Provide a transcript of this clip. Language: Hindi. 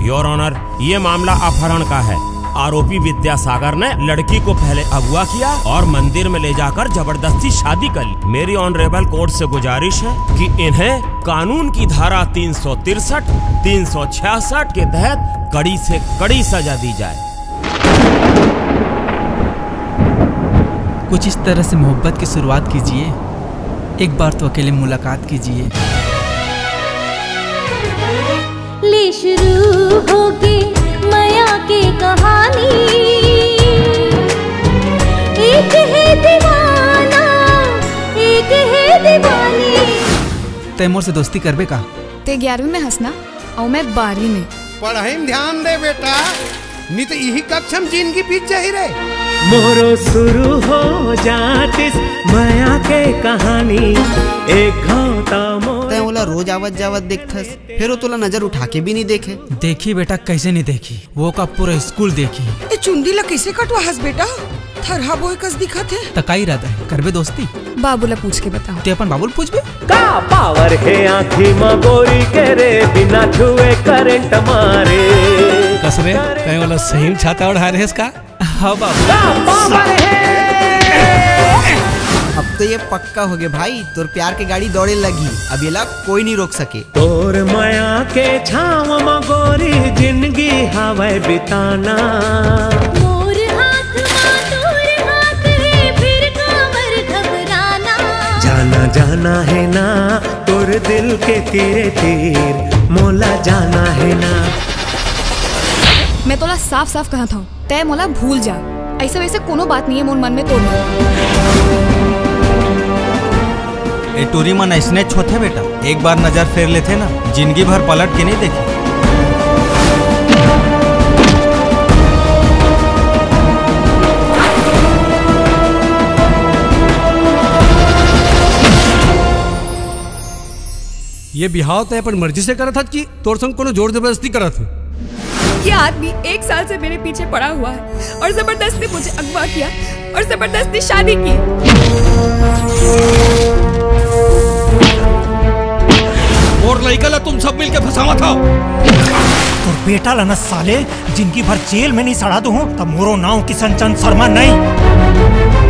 योर ऑनर, ये मामला अपहरण का है। आरोपी विद्यासागर ने लड़की को पहले अगवा किया और मंदिर में ले जाकर जबरदस्ती शादी कर ली। मेरी ऑनरेबल कोर्ट से गुजारिश है कि इन्हें कानून की धारा 363, 366 के तहत कड़ी से कड़ी सजा दी जाए। कुछ इस तरह से मोहब्बत की शुरुआत कीजिए, एक बार तो अकेले मुलाकात कीजिए। ले शुरू होगी माया की कहानी, एक है दीवाना, एक है दीवानी। तै मोर से दोस्ती करबे का? ते 11वीं में हंसना और मैं 12वीं में। पढ़ाई में ध्यान दे बेटा, नहीं तो यही कक्षा में जिंदगी बीत जाही रे। मोरो शुरू हो जातिस माया के कहानी, एक घाटा तै ओला रोज आवत जावत देखथस, फिर वो तोला नजर उठा के भी नहीं देखे। देखी बेटा, कैसे नहीं देखी, वो का पूरा स्कूल देखी। ए चुंडी ला कैसे कटवा हस बेटा, थरहा बोए कस दिखत है। तकाई रहता है, करबे दोस्ती? बाबूला पूछ के बताओ। ते अपन बाबूल पूछबे का पावर है आँखी मगोरी के रे, बिना छुए करंट मारे। कसरे तै वाला सही छाता उड़ा रहे इसका। हाँ बाबू, अब तो ये पक्का हो गया भाई, तोर प्यार के गाड़ी दौड़े लगी, अब ये ला कोई नहीं रोक सके। तोर माया के छाव मगोरी जिंदगी हवाए बिताना। मोर हाथ मां तोर हाथ है, फिर कांवर घबराना। जाना जाना है ना तोर दिल के तीरे तीर, मोला जाना है ना। मैं तोला साफ साफ कहा था, तय मोला भूल जा। ऐसे वैसे कोनो बात नहीं है मोर मन में तोड़ना। ए टूरी मन ऐसने छोथे बेटा, एक बार नजर फेर लेते ना, जिंदगी भर पलट के नहीं देखे। ये बिहाव तो अपन मर्जी से करा था कि तोर संग कोनो जोर जबरदस्ती करा था? ये आदमी 1 साल से मेरे पीछे पड़ा हुआ है और जबरदस्ती मुझे अगवा किया और जबरदस्ती शादी की। और लड़का ला तुम सब मिलके फंसावा था। तो बेटा ला न साले जिंदगी भर जेल में नहीं सड़ा दूं, तब मोरो नाव किशन चंद शर्मा नहीं।